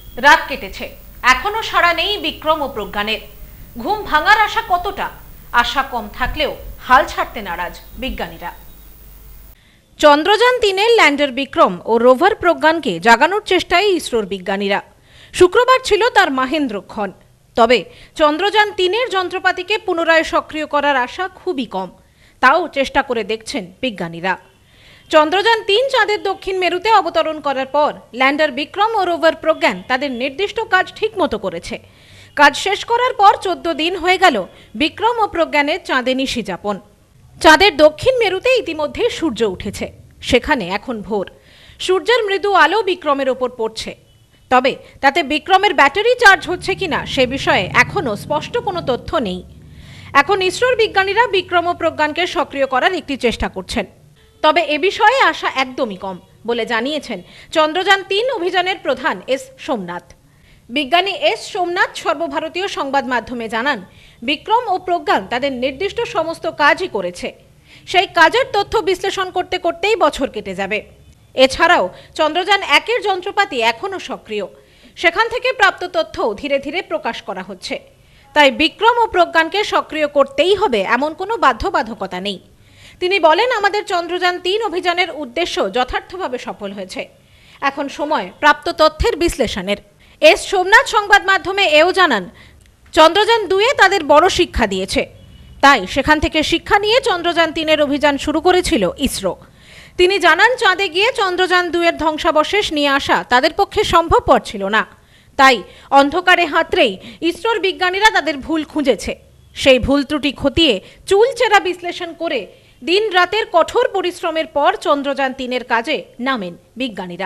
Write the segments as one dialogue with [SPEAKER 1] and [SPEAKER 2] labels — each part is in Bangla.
[SPEAKER 1] রাত কেটেছে, এখনো সাড়া নেই বিক্রম ও প্রজ্ঞানের। ঘুম ভাঙার আশা কতটা? আশা কম থাকলেও হাল ছাড়তে নারাজ বিজ্ঞানীরা। চন্দ্রযান-3-এর ল্যান্ডার বিক্রম ও রোভার প্রজ্ঞানকে জাগানোর চেষ্টায় ইসরোর বিজ্ঞানীরা। শুক্রবার ছিল তার মাহেন্দ্রক্ষণ। তবে চন্দ্রযান-3-এর যন্ত্রপাতিকে পুনরায় সক্রিয় করার আশা খুবই কম। তাও চেষ্টা করে দেখছেন বিজ্ঞানীরা। চন্দ্রযান-3 চাঁদের দক্ষিণ মেরুতে অবতরণ করার পর ল্যান্ডার বিক্রম ও রোভার প্রজ্ঞান তাদের নির্দিষ্ট কাজ ঠিকমতো করেছে। কাজ শেষ করার পর 14 দিন হয়ে গেল বিক্রম ও প্রজ্ঞানের চাঁদে নিশি যাপন। চাঁদের দক্ষিণ মেরুতে ইতিমধ্যে সূর্য উঠেছে, সেখানে এখন ভোর। সূর্যের মৃদু আলো বিক্রমের ওপর পড়ছে। তবে তাতে বিক্রমের ব্যাটারি চার্জ হচ্ছে কিনা সে বিষয়ে এখনও স্পষ্ট কোনো তথ্য নেই। এখন ইসরোর বিজ্ঞানীরা বিক্রম ও প্রজ্ঞানকে সক্রিয় করার একটি চেষ্টা করছেন। তবে এ বিষয়ে আশা একদমই কম বলে জানিয়েছেন চন্দ্রযান-3 অভিযানের প্রধান এস সোমনাথ। বিজ্ঞানী এস সোমনাথ সর্বভারতীয় সংবাদ মাধ্যমে জানান, বিক্রম ও প্রজ্ঞান তাদের নির্দিষ্ট সমস্ত কাজই করেছে। সেই কাজের তথ্য বিশ্লেষণ করতে করতেই বছর কেটে যাবে। এছাড়াও চন্দ্রযান-1-এর যন্ত্রপাতি এখনও সক্রিয়। সেখান থেকে প্রাপ্ত তথ্যও ধীরে ধীরে প্রকাশ করা হচ্ছে। তাই বিক্রম ও প্রজ্ঞানকে সক্রিয় করতেই হবে এমন কোনো বাধ্যবাধকতা নেই। তিনি বলেন, আমাদের চন্দ্রযান-3 অভিযানের উদ্দেশ্য যথার্থভাবে সফল হয়েছে। এখন সময় প্রাপ্ত তথ্যের বিশ্লেষণের। এস সোমনাথ সংবাদ মাধ্যমে এও জানান, চন্দ্রযান-2 তাদের বড় শিক্ষা দিয়েছে। তাই সেখান থেকে শিক্ষা নিয়ে চন্দ্রযান-3-এর অভিযান শুরু করেছিল ইসরো। তিনি জানান, চাঁদে গিয়ে চন্দ্রযান-2-এর ধ্বংসাবশেষ নিয়ে আসা তাদের পক্ষে সম্ভবপর ছিল না। তাই অন্ধকারে হাতড়েই ইসরোর বিজ্ঞানীরা তাদের ভুল খুঁজেছে। সেই ভুল ত্রুটি খতিয়ে চুলচেরা বিশ্লেষণ করে দিন রাতের কঠোর পরিশ্রমের পর চন্দ্রযান-3-এর কাজে নামেন বিজ্ঞানীরা।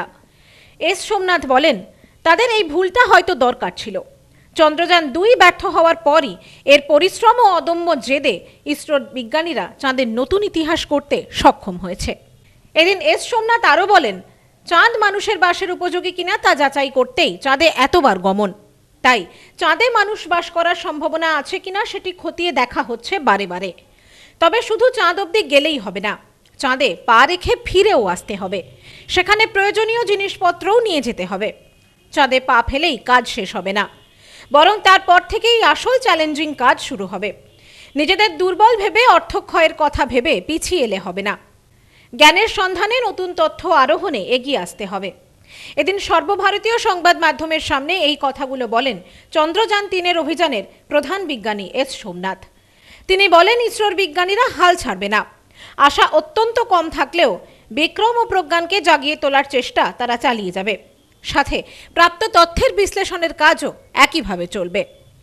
[SPEAKER 1] এস সোমনাথ বলেন, তাদের এই ভুলটা হয়তো দরকার ছিল। চন্দ্রযান-2 ব্যর্থ হওয়ার পরই এর পরিশ্রম ও অদম্য জেদে ইসরোর বিজ্ঞানীরা চাঁদের নতুন ইতিহাস করতে সক্ষম হয়েছে। এদিন এস সোমনাথ আরও বলেন, চাঁদ মানুষের বাসের উপযোগী কিনা তা যাচাই করতেই চাঁদে এতবার গমন। তাই চাঁদে মানুষ বাস করার সম্ভাবনা আছে কিনা সেটি খতিয়ে দেখা হচ্ছে বারে বারে। তবে শুধু চাঁদ অবধি গেলেই হবে না, চাঁদে পা রেখে ফিরেও আসতে হবে। সেখানে প্রয়োজনীয় জিনিসপত্রও নিয়ে যেতে হবে। চাঁদে পা ফেলেই কাজ শেষ হবে না, বরং তারপর থেকেই আসল চ্যালেঞ্জিং কাজ শুরু হবে। নিজেদের দুর্বল ভেবে অর্থক্ষয়ের কথা ভেবে পিছিয়ে এলে হবে না। জ্ঞানের সন্ধানে নতুন তথ্য আরোহণে এগিয়ে আসতে হবে। এদিন সর্বভারতীয় সংবাদ মাধ্যমের সামনে এই কথাগুলো বলেন চন্দ্রযান-3-এর অভিযানের প্রধান বিজ্ঞানী এস সোমনাথ। তিনি বলেন, ইসরোর বিজ্ঞানীরা হাল ছাড়বে না। আশা অত্যন্ত কম থাকলেও বিক্রম ও প্রজ্ঞানকে জাগিয়ে তোলার চেষ্টা তারা চালিয়ে যাবে। সাথে প্রাপ্ত তথ্যের বিশ্লেষণের কাজও একইভাবে চলবে।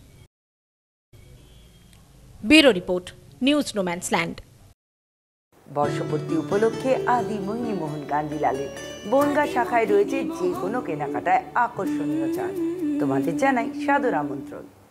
[SPEAKER 1] Bureau report, news no man's land.
[SPEAKER 2] বর্ষপূর্তি উপলক্ষে আদি মোহিনীমোহন কাঞ্জিলালের বনগাঁ শাখায় রয়েছে যে কোনো কেনাকাটায় আকর্ষণীয় ছাড়। তোমাদের জানাই সাদর আমন্ত্রণ।